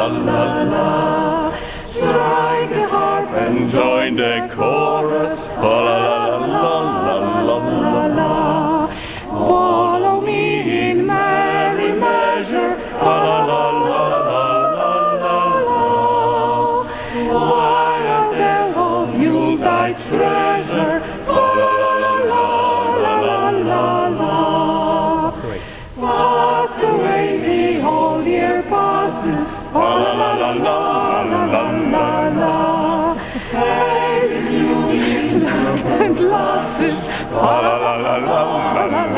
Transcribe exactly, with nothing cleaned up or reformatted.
la la la. Strike the harp and join the chorus. La la la la la la la. Follow me in merry measure. La la la la la la. While there of Yuletide treasure. La la la la la la la. Fast away the old year passes. La la la la la la la la. Hey, the new year and glasses. La la la la la la.